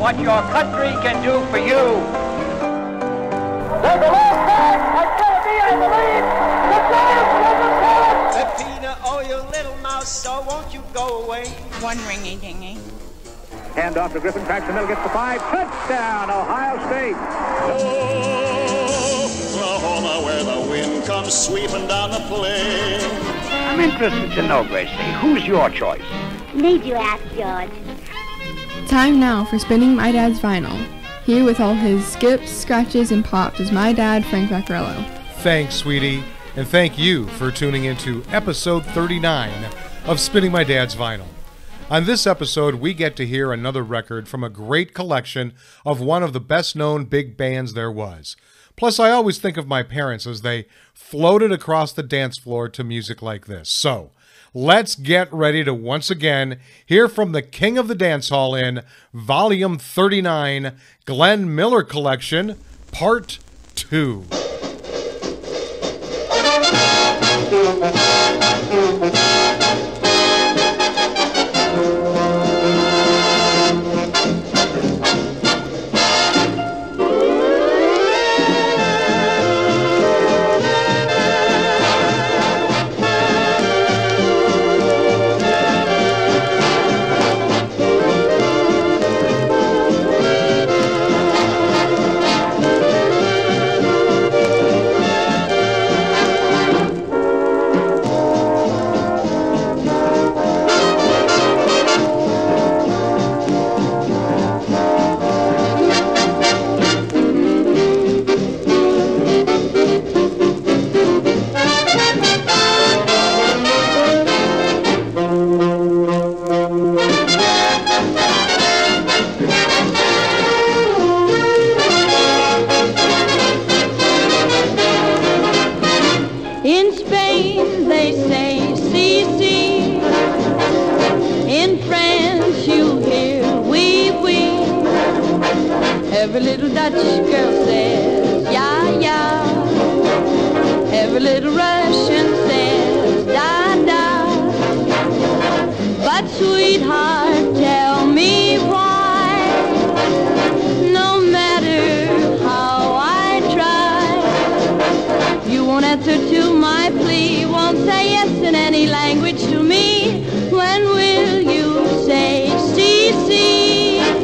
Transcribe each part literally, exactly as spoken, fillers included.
what your country can do for you. There's a left back. It's going to be, I believe, the Giants. Peppina, oh, you little mouse, so won't you go away? One ringy-dingy. Hand off to Griffin, cracks the middle, gets the five. Touchdown, Ohio State. Oklahoma, where the wind comes sweeping down the plain. I'm interested to know, Gracie, who's your choice? Need you ask, George? Time now for spinning my dad's vinyl. Here with all his skips, scratches, and pops is my dad, Frank Vaccarello. Thanks, sweetie, and thank you for tuning into episode thirty-nine of Spinning My Dad's Vinyl. On this episode, we get to hear another record from a great collection of one of the best-known big bands there was. Plus, I always think of my parents as they floated across the dance floor to music like this. So, let's get ready to once again hear from the king of the dance hall in Volume thirty-nine, Glenn Miller Collection, Part two. Every little Dutch girl says, yeah, yeah. Every little Russian says, da, da. But sweetheart, tell me why. No matter how I try, you won't answer to my plea, won't say yes in any language to me. When will you say, see, see?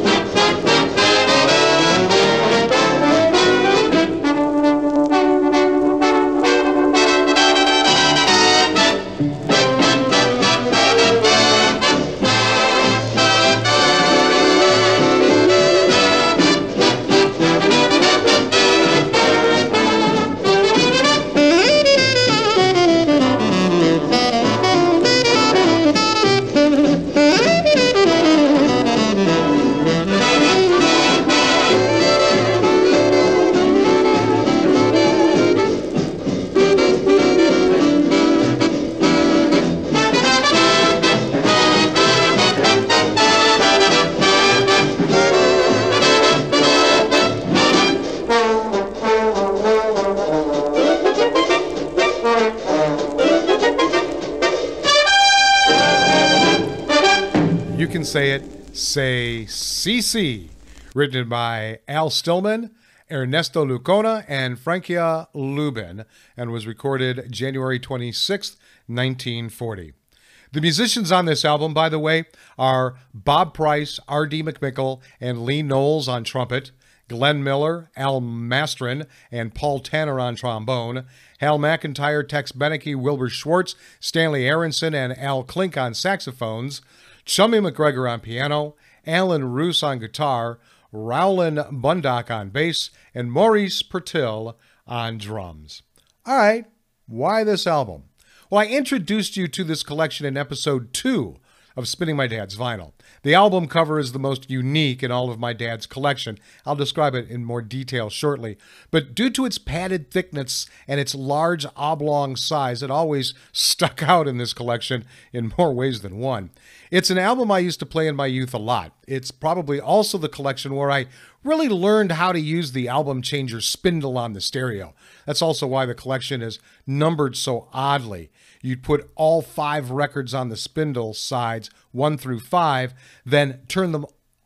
Say it, say C C, written by Al Stillman, Ernesto Lecuona, and Francia Luban, and was recorded January twenty-sixth, nineteen forty. The musicians on this album, by the way, are Bob Price, R D McMichael, and Lee Knowles on trumpet, Glenn Miller, Al Mastron, and Paul Tanner on trombone, Hal McIntyre, Tex Beneke, Wilbur Schwartz, Stanley Aronson, and Al Klink on saxophones, Chummy McGregor on piano, Alan Roos on guitar, Rowland Bundock on bass, and Maurice Pertil on drums. All right, why this album? Well, I introduced you to this collection in episode two of Spinning My Dad's Vinyl. The album cover is the most unique in all of my dad's collection. I'll describe it in more detail shortly. But due to its padded thickness and its large oblong size, it always stuck out in this collection in more ways than one. It's an album I used to play in my youth a lot. It's probably also the collection where I really learned how to use the album changer spindle on the stereo. That's also why the collection is numbered so oddly. You'd put all five records on the spindle sides, one through five, then turn them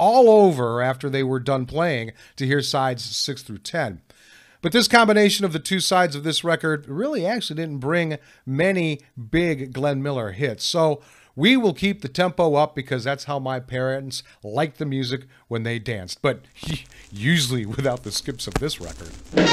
all over after they were done playing to hear sides six through ten. But this combination of the two sides of this record really actually didn't bring many big Glenn Miller hits. So we will keep the tempo up because that's how my parents liked the music when they danced. But usually without the skips of this record.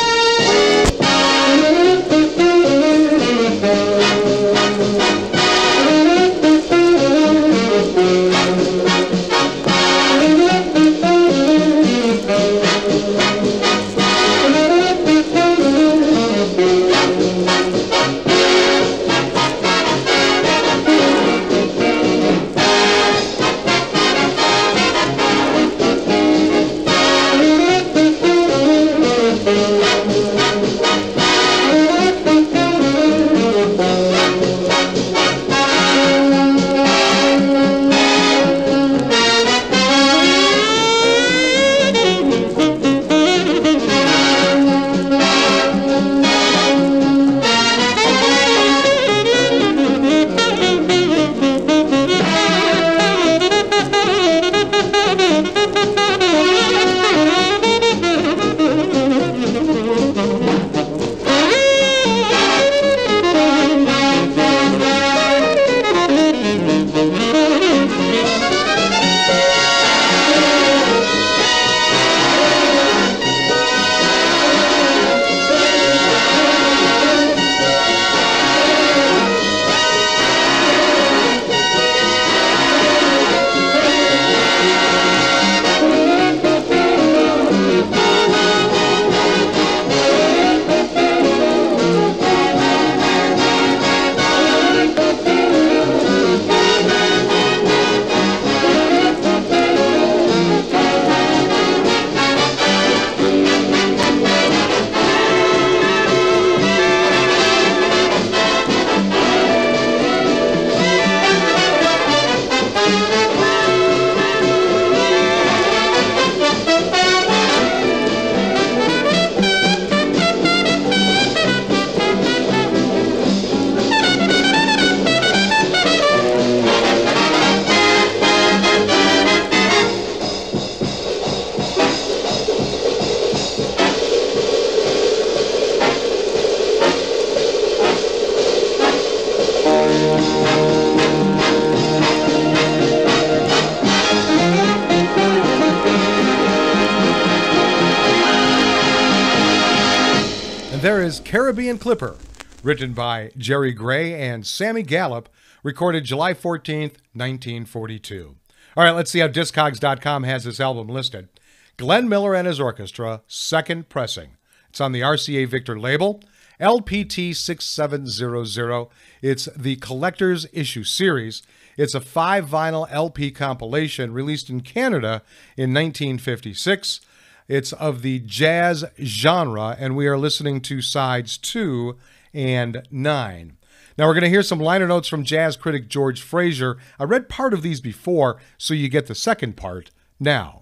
There is Caribbean Clipper, written by Jerry Gray and Sammy Gallop, recorded July fourteenth, nineteen forty-two. All right, let's see how Discogs dot com has this album listed. Glenn Miller and his orchestra, second pressing. It's on the R C A Victor label, L P T six seven zero zero. It's the Collector's Issue Series. It's a five vinyl L P compilation released in Canada in nineteen fifty-six. It's of the jazz genre, and we are listening to sides two and nine. Now we're going to hear some liner notes from jazz critic George Fraser. I read part of these before, so you get the second part now.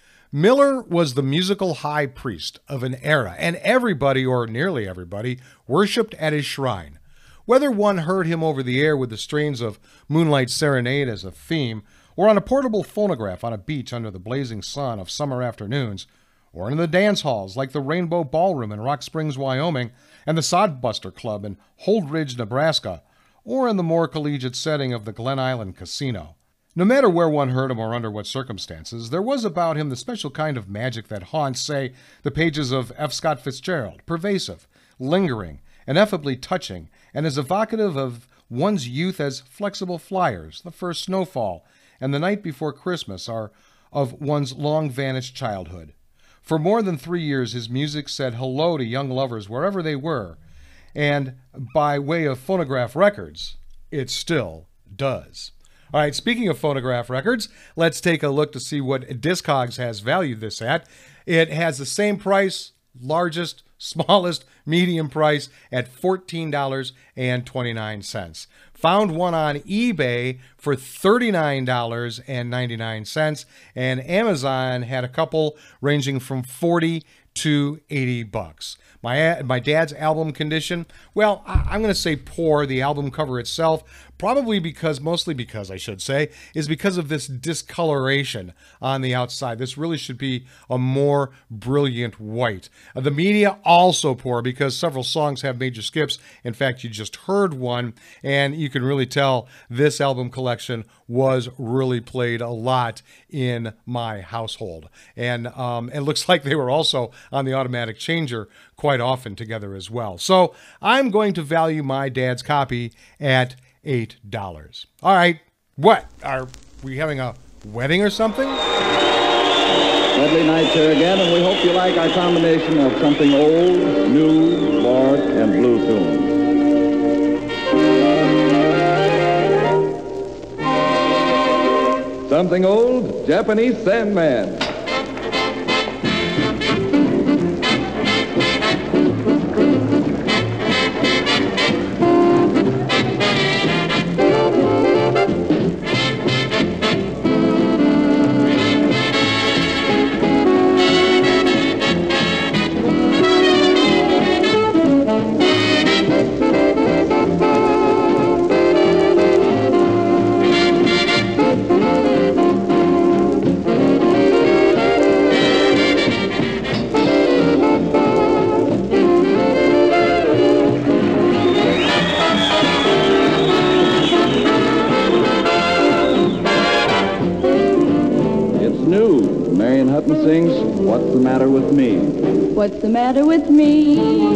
Miller was the musical high priest of an era, and everybody, or nearly everybody, worshipped at his shrine. Whether one heard him over the air with the strains of Moonlight Serenade as a theme, or on a portable phonograph on a beach under the blazing sun of summer afternoons, or in the dance halls like the Rainbow Ballroom in Rock Springs, Wyoming, and the Sodbuster Club in Holdridge, Nebraska, or in the more collegiate setting of the Glen Island Casino. No matter where one heard him or under what circumstances, there was about him the special kind of magic that haunts, say, the pages of F. Scott Fitzgerald, pervasive, lingering, ineffably touching, and as evocative of one's youth as Flexible Flyers, The First Snowfall, and The Night Before Christmas are of one's long-vanished childhood. For more than three years, his music said hello to young lovers wherever they were, and by way of phonograph records, it still does. All right, speaking of phonograph records, let's take a look to see what Discogs has valued this at. It has the same price, largest, smallest, medium price at fourteen dollars and twenty-nine cents. Found one on eBay for thirty-nine dollars and ninety-nine cents, and Amazon had a couple ranging from forty to eighty bucks. My my dad's album condition, well, I'm going to say poor. The album cover itself, probably because, mostly because I should say, is because of this discoloration on the outside. This really should be a more brilliant white. Uh, the media also poor because several songs have major skips. In fact, you just heard one, and you can really tell this album collection was really played a lot in my household. And um, it looks like they were also on the automatic changer quite often together as well. So I'm going to value my dad's copy at eight dollars. All right, what? Are we having a wedding or something? Medley nights here again, and we hope you like our combination of something old, new, Lord, and blue tunes. Something old, Japanese Sandman. Marion Hutton sings, "What's the Matter with Me?" What's the matter with me?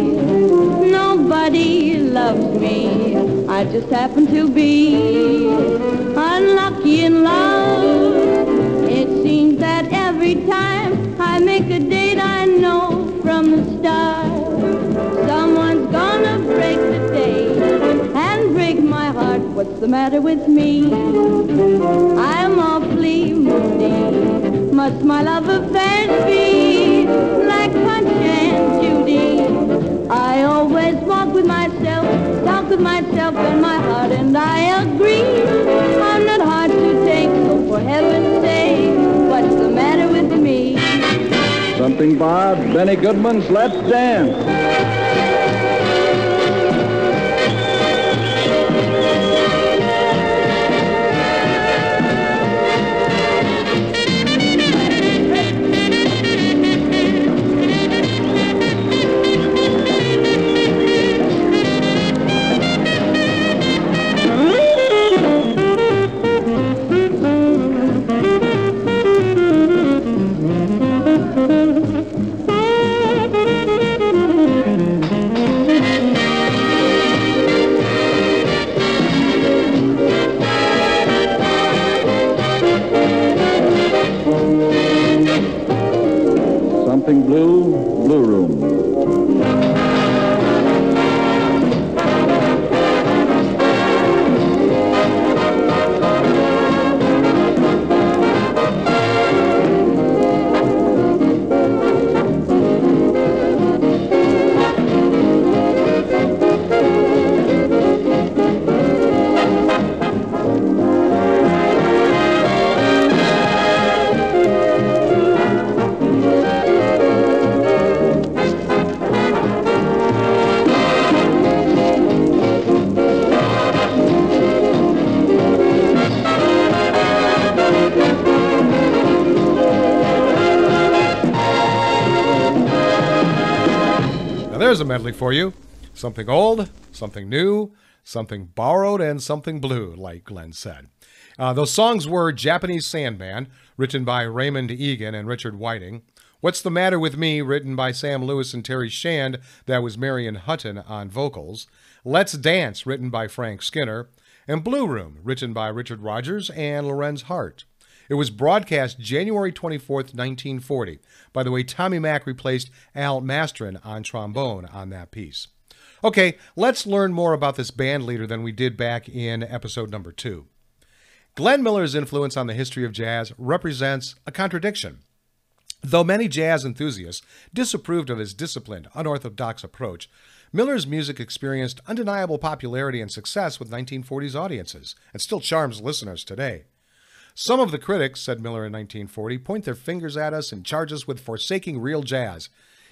Nobody loves me. I just happen to be unlucky in love. It seems that every time I make a date, I know from the start someone's gonna break the date and break my heart. What's the matter with me? I'm awfully moody. Must my love affairs be like Punch and Judy? I always walk with myself, talk with myself and my heart, and I agree I'm not hard to take, so for heaven's sake, what's the matter with me? Something Bob, Benny Goodman's Let's Dance. Something Blue, Blue Room. There's a medley for you. Something old, something new, something borrowed, and something blue, like Glenn said. Uh, those songs were Japanese Sandman, written by Raymond Egan and Richard Whiting. What's the Matter with Me, written by Sam Lewis and Terry Shand, that was Marion Hutton on vocals. Let's Dance, written by Frank Skinner. And Blue Room, written by Richard Rogers and Lorenz Hart. It was broadcast January twenty-fourth, nineteen forty. By the way, Tommy Mack replaced Al Mastron on trombone on that piece. Okay, let's learn more about this band leader than we did back in episode number two. Glenn Miller's influence on the history of jazz represents a contradiction. Though many jazz enthusiasts disapproved of his disciplined, unorthodox approach, Miller's music experienced undeniable popularity and success with nineteen forties audiences and still charms listeners today. Some of the critics, said Miller in nineteen forty, point their fingers at us and charge us with forsaking real jazz.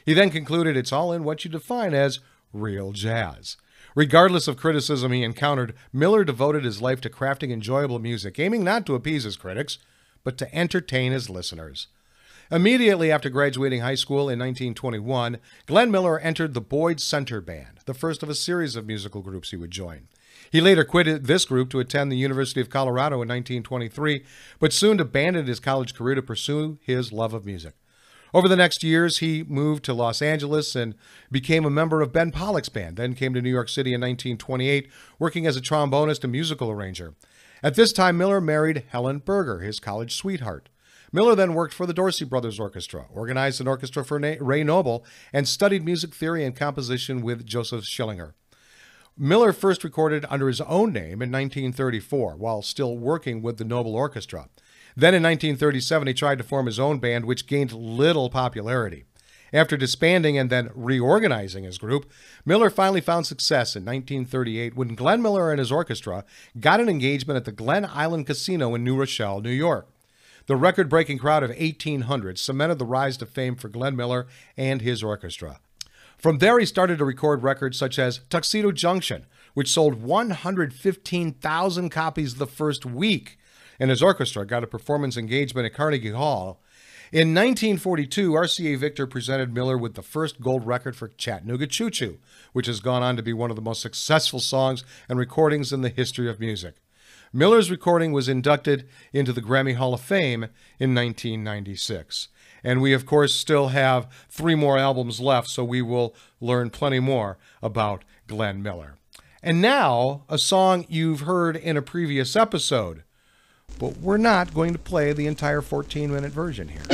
He then concluded it's all in what you define as real jazz. Regardless of criticism he encountered, Miller devoted his life to crafting enjoyable music, aiming not to appease his critics, but to entertain his listeners. Immediately after graduating high school in nineteen twenty-one, Glenn Miller entered the Boyd Center Band, the first of a series of musical groups he would join. He later quit this group to attend the University of Colorado in nineteen twenty-three, but soon abandoned his college career to pursue his love of music. Over the next years, he moved to Los Angeles and became a member of Ben Pollock's band, then came to New York City in nineteen twenty-eight, working as a trombonist and musical arranger. At this time, Miller married Helen Berger, his college sweetheart. Miller then worked for the Dorsey Brothers Orchestra, organized an orchestra for Ray Noble, and studied music theory and composition with Joseph Schillinger. Miller first recorded under his own name in nineteen thirty-four, while still working with the Noble Orchestra. Then in nineteen thirty-seven, he tried to form his own band, which gained little popularity. After disbanding and then reorganizing his group, Miller finally found success in nineteen thirty-eight when Glenn Miller and his orchestra got an engagement at the Glen Island Casino in New Rochelle, New York. The record-breaking crowd of eighteen hundred cemented the rise to fame for Glenn Miller and his orchestra. From there, he started to record records such as Tuxedo Junction, which sold one hundred fifteen thousand copies the first week, and his orchestra got a performance engagement at Carnegie Hall. In nineteen forty-two, R C A Victor presented Miller with the first gold record for Chattanooga Choo Choo, which has gone on to be one of the most successful songs and recordings in the history of music. Miller's recording was inducted into the Grammy Hall of Fame in nineteen ninety-six. And we, of course, still have three more albums left, so we will learn plenty more about Glenn Miller. And now, a song you've heard in a previous episode, but we're not going to play the entire fourteen-minute version here.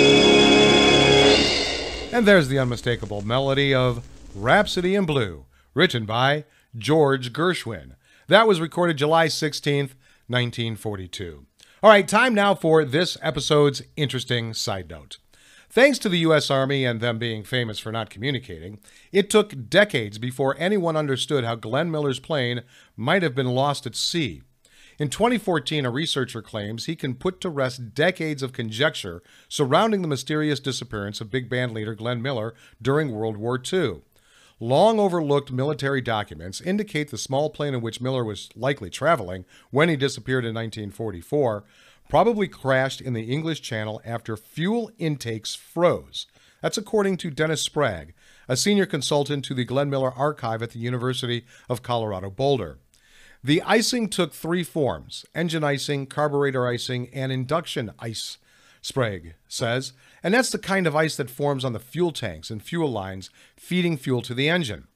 And there's the unmistakable melody of Rhapsody in Blue, written by George Gershwin. That was recorded July sixteenth, nineteen forty-two. All right, time now for this episode's interesting side note. Thanks to the U S Army and them being famous for not communicating, it took decades before anyone understood how Glenn Miller's plane might have been lost at sea. In twenty fourteen, a researcher claims he can put to rest decades of conjecture surrounding the mysterious disappearance of big band leader Glenn Miller during World War Two. Long overlooked military documents indicate the small plane in which Miller was likely traveling when he disappeared in nineteen forty-four probably crashed in the English Channel after fuel intakes froze. That's according to Dennis Sprague, a senior consultant to the Glenn Miller Archive at the University of Colorado Boulder. The icing took three forms: engine icing, carburetor icing, and induction ice, Sprague says, and that's the kind of ice that forms on the fuel tanks and fuel lines feeding fuel to the engine.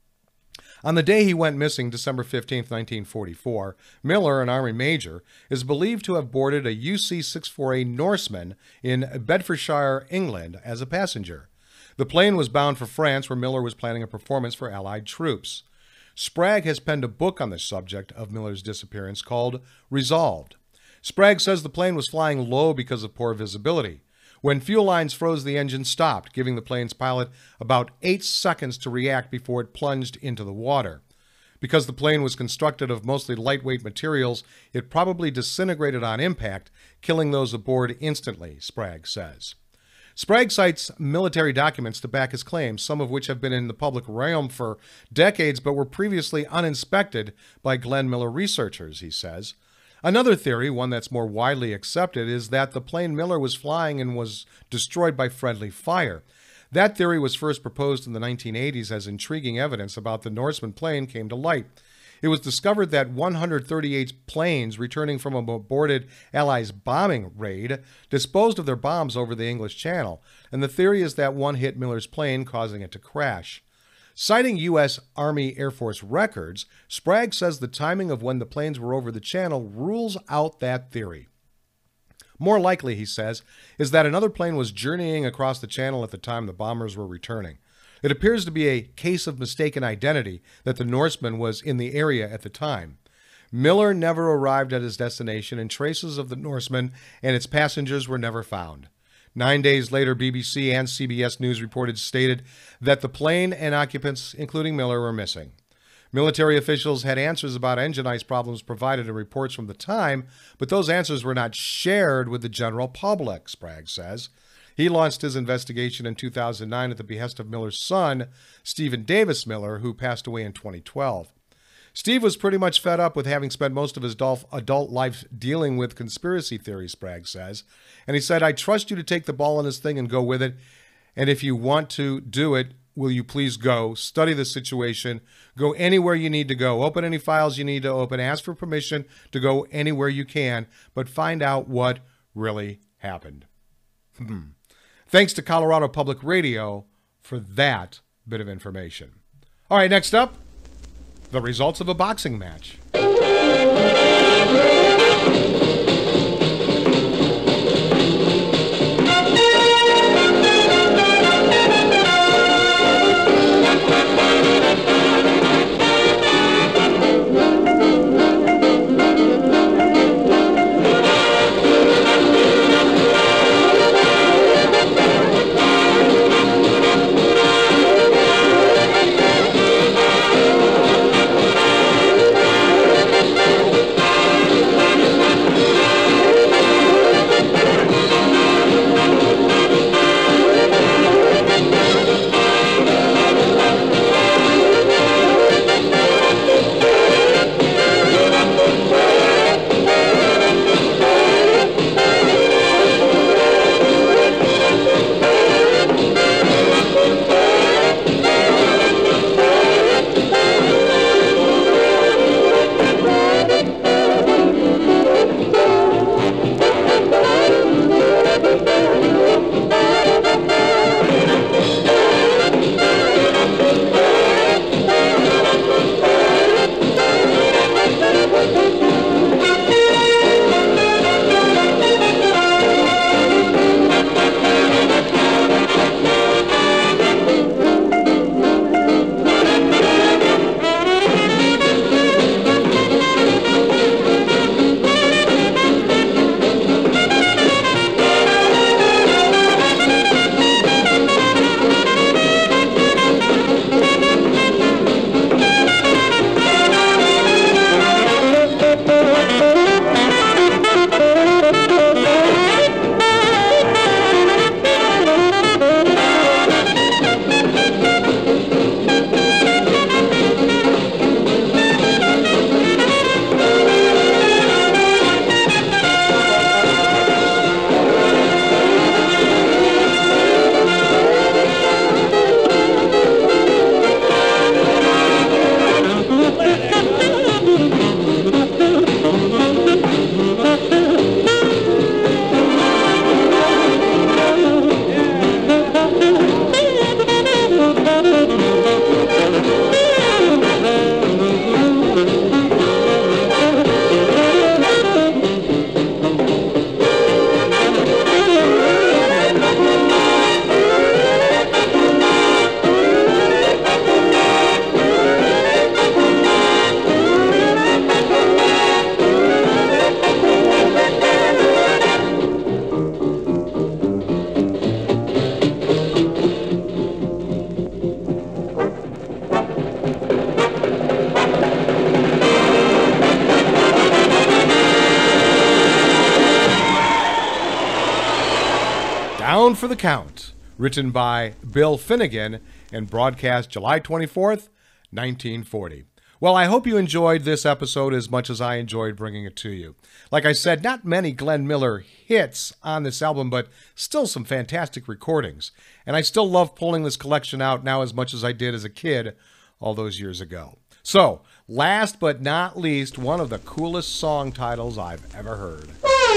On the day he went missing, December fifteenth, nineteen forty-four, Miller, an Army major, is believed to have boarded a U C six forty-eight Norseman in Bedfordshire, England, as a passenger. The plane was bound for France, where Miller was planning a performance for Allied troops. Sprague has penned a book on the subject of Miller's disappearance called Resolved. Sprague says the plane was flying low because of poor visibility. When fuel lines froze, the engine stopped, giving the plane's pilot about eight seconds to react before it plunged into the water. Because the plane was constructed of mostly lightweight materials, it probably disintegrated on impact, killing those aboard instantly, Sprague says. Sprague cites military documents to back his claims, some of which have been in the public realm for decades but were previously uninspected by Glenn Miller researchers, he says. Another theory, one that's more widely accepted, is that the plane Miller was flying in was destroyed by friendly fire. That theory was first proposed in the nineteen eighties as intriguing evidence about the Norseman plane came to light. It was discovered that one hundred thirty-eight planes returning from a aborted Allies bombing raid disposed of their bombs over the English Channel, and the theory is that one hit Miller's plane, causing it to crash. Citing U S Army Air Force records, Sprague says the timing of when the planes were over the channel rules out that theory. More likely, he says, is that another plane was journeying across the channel at the time the bombers were returning. It appears to be a case of mistaken identity that the Norseman was in the area at the time. Miller never arrived at his destination, and traces of the Norseman and its passengers were never found. Nine days later, B B C and C B S News reported stated that the plane and occupants, including Miller, were missing. Military officials had answers about engine ice problems provided in reports from the time, but those answers were not shared with the general public, Sprague says. He launched his investigation in two thousand nine at the behest of Miller's son, Stephen Davis Miller, who passed away in twenty twelve. Steve was pretty much fed up with having spent most of his adult life dealing with conspiracy theories, Sprague says. And he said, "I trust you to take the ball on this thing and go with it. And if you want to do it, will you please go, study the situation, go anywhere you need to go, open any files you need to open, ask for permission to go anywhere you can, but find out what really happened." Thanks to Colorado Public Radio for that bit of information. All right, next up, the results of a boxing match. for the Count, written by Bill Finnegan and broadcast July twenty-fourth, nineteen forty. Well, I hope you enjoyed this episode as much as I enjoyed bringing it to you. Like I said, not many Glenn Miller hits on this album, but still some fantastic recordings. And I still love pulling this collection out now as much as I did as a kid all those years ago. So, last but not least, one of the coolest song titles I've ever heard.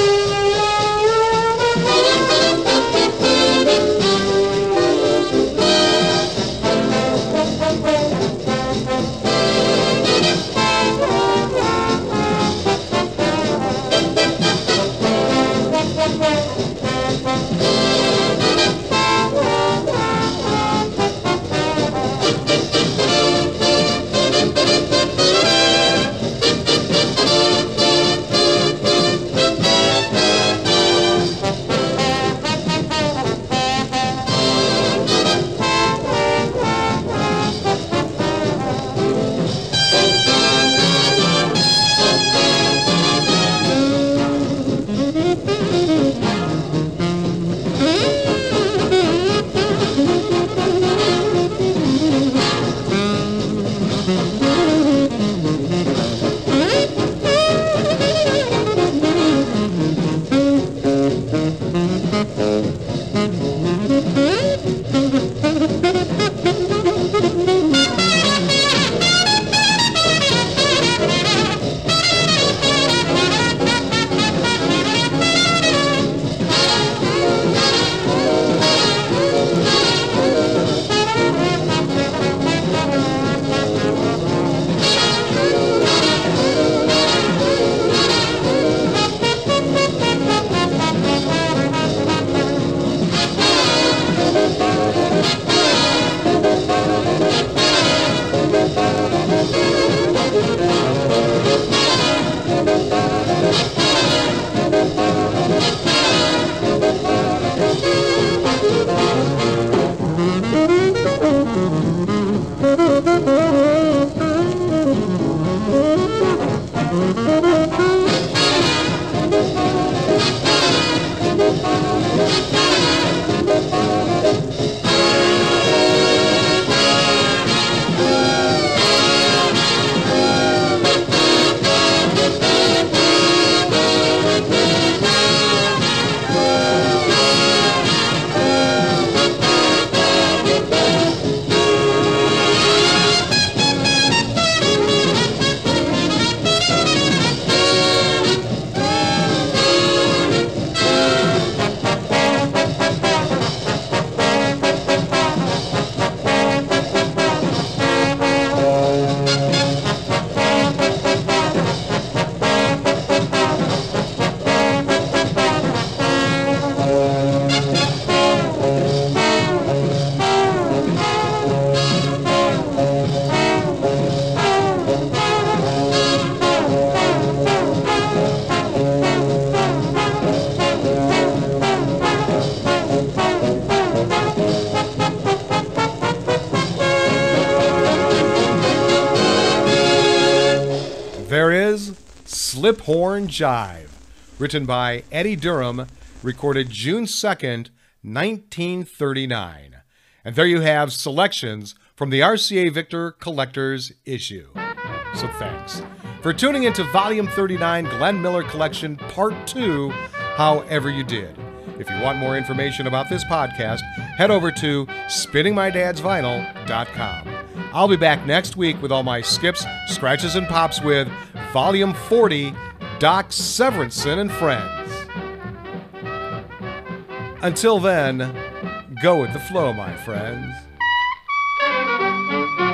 Slip Horn Jive, written by Eddie Durham, recorded June second, nineteen thirty-nine. And there you have selections from the R C A Victor Collector's issue. So thanks for tuning into Volume thirty-nine Glenn Miller Collection Part two, However You Did. If you want more information about this podcast, head over to spinning my dads vinyl dot com. I'll be back next week with all my skips, scratches, and pops with Volume forty, Doc Severinsen and Friends. Until then, go with the flow, my friends.